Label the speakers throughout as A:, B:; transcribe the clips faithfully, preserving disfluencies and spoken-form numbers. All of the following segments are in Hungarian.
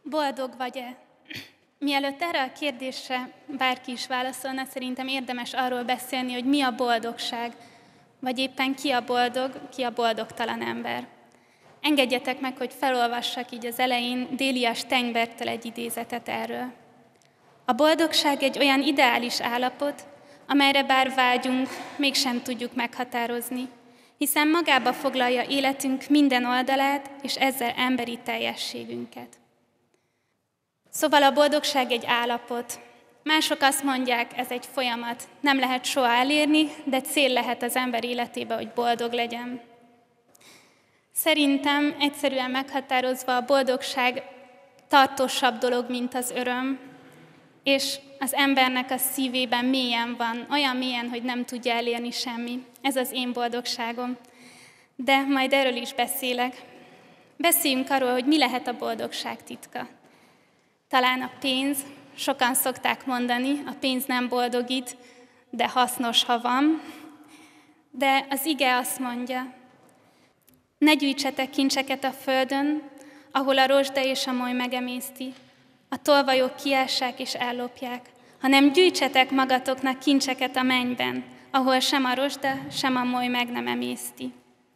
A: Boldog vagy-e? Mielőtt erre a kérdésre bárki is válaszolna, szerintem érdemes arról beszélni, hogy mi a boldogság, vagy éppen ki a boldog, ki a boldogtalan ember. Engedjetek meg, hogy felolvassak így az elején Déliás Steinbergtől egy idézetet erről. A boldogság egy olyan ideális állapot, amelyre bár vágyunk, mégsem tudjuk meghatározni, hiszen magába foglalja életünk minden oldalát, és ezzel emberi teljességünket. Szóval a boldogság egy állapot. Mások azt mondják, ez egy folyamat. Nem lehet soha elérni, de cél lehet az ember életébe, hogy boldog legyen. Szerintem egyszerűen meghatározva a boldogság tartósabb dolog, mint az öröm, és az embernek a szívében mélyen van, olyan mélyen, hogy nem tudja elérni semmi. Ez az én boldogságom. De majd erről is beszélek. Beszéljünk arról, hogy mi lehet a boldogság titka. Talán a pénz, sokan szokták mondani, a pénz nem boldogít, de hasznos, ha van. De az ige azt mondja, ne gyűjtsetek kincseket a földön, ahol a rozsda és a moly megemészti, a tolvajok kiássák és ellopják, hanem gyűjtsetek magatoknak kincseket a mennyben, ahol sem a rozsda, sem a moly meg nem emészti.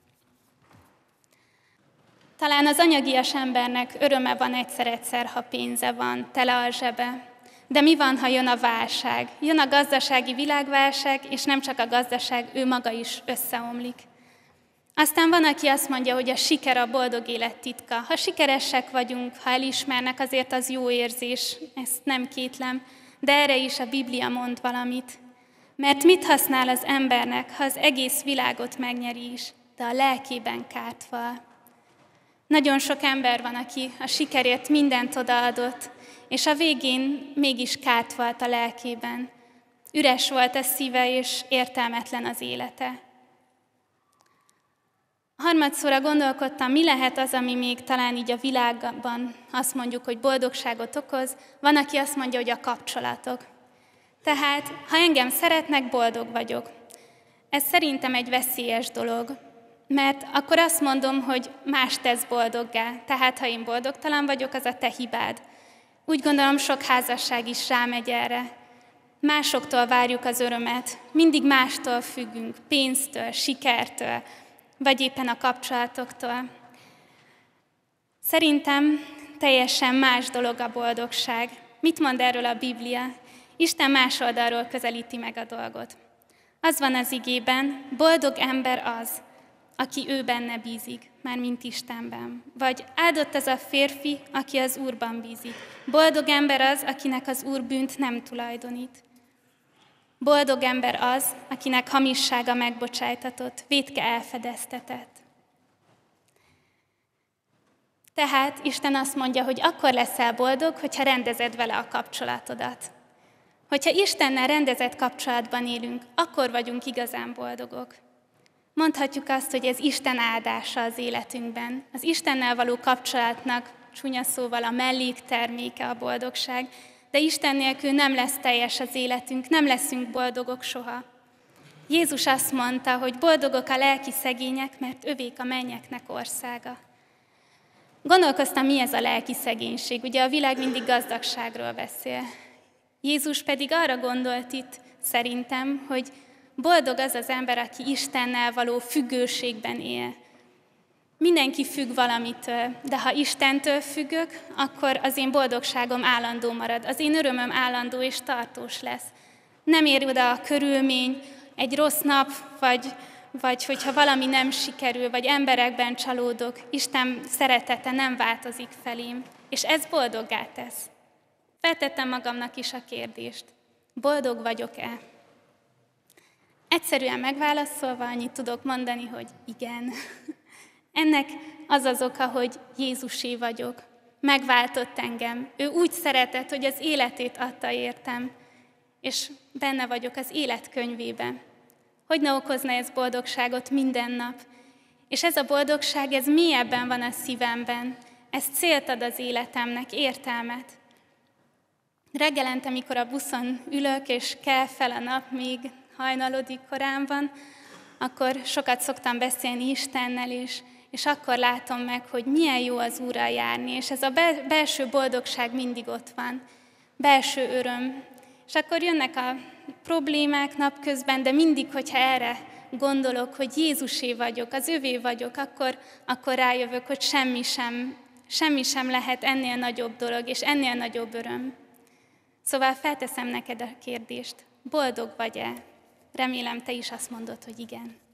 A: Talán az anyagias embernek öröme van egyszer-egyszer, ha pénze van, tele a zsebe. De mi van, ha jön a válság? Jön a gazdasági világválság, és nem csak a gazdaság, ő maga is összeomlik. Aztán van, aki azt mondja, hogy a siker a boldog élet titka. Ha sikeresek vagyunk, ha elismernek, azért az jó érzés, ezt nem kétlem, de erre is a Biblia mond valamit. Mert mit használ az embernek, ha az egész világot megnyeri is, de a lelkében kárt val? Nagyon sok ember van, aki a sikerért mindent odaadott, és a végén mégis kárt valt a lelkében. Üres volt a szíve, és értelmetlen az élete. Harmadszorra gondolkodtam, mi lehet az, ami még talán így a világban azt mondjuk, hogy boldogságot okoz. Van, aki azt mondja, hogy a kapcsolatok. Tehát, ha engem szeretnek, boldog vagyok. Ez szerintem egy veszélyes dolog, mert akkor azt mondom, hogy más tesz boldoggá. Tehát, ha én boldogtalan vagyok, az a te hibád. Úgy gondolom, sok házasság is rámegy erre. Másoktól várjuk az örömet, mindig mástól függünk, pénztől, sikertől, vagy éppen a kapcsolatoktól. Szerintem teljesen más dolog a boldogság. Mit mond erről a Biblia? Isten más oldalról közelíti meg a dolgot. Az van az igében, boldog ember az, aki ő benne bízik, mármint Istenben. Vagy áldott az a férfi, aki az Úrban bízik. Boldog ember az, akinek az Úr bűnt nem tulajdonít. Boldog ember az, akinek hamissága megbocsájtatott, vétke elfedeztetett. Tehát Isten azt mondja, hogy akkor leszel boldog, hogyha rendezed vele a kapcsolatodat. Hogyha Istennel rendezett kapcsolatban élünk, akkor vagyunk igazán boldogok. Mondhatjuk azt, hogy ez Isten áldása az életünkben. Az Istennel való kapcsolatnak, csúnya szóval, a mellékterméke a boldogság, de Isten nélkül nem lesz teljes az életünk, nem leszünk boldogok soha. Jézus azt mondta, hogy boldogok a lelki szegények, mert övék a mennyeknek országa. Gondolkoztam, mi ez a lelki szegénység. Ugye a világ mindig gazdagságról beszél. Jézus pedig arra gondolt itt, szerintem, hogy boldog az az ember, aki Istennel való függőségben él. Mindenki függ valamitől, de ha Istentől függök, akkor az én boldogságom állandó marad, az én örömöm állandó és tartós lesz. Nem ér oda a körülmény, egy rossz nap, vagy, vagy hogyha valami nem sikerül, vagy emberekben csalódok, Isten szeretete nem változik felém, és ez boldoggá tesz. Feltettem magamnak is a kérdést, boldog vagyok-e? Egyszerűen megválaszolva annyit tudok mondani, hogy igen. Ennek az az oka, hogy Jézusé vagyok. Megváltott engem. Ő úgy szeretett, hogy az életét adta értem, és benne vagyok az életkönyvébe. Hogy ne okozna ez boldogságot minden nap? És ez a boldogság, ez mélyebben van a szívemben. Ez célt ad az életemnek, értelmet. Reggelente, amikor a buszon ülök, és kell fel a nap, még hajnalodik korán van, akkor sokat szoktam beszélni Istennel, és, és akkor látom meg, hogy milyen jó az Úrral járni, és ez a belső boldogság mindig ott van, belső öröm. És akkor jönnek a problémák napközben, de mindig, hogyha erre gondolok, hogy Jézusé vagyok, az övé vagyok, akkor, akkor rájövök, hogy semmi sem, semmi sem lehet ennél nagyobb dolog, és ennél nagyobb öröm. Szóval felteszem neked a kérdést, boldog vagy-e? Remélem, te is azt mondod, hogy igen.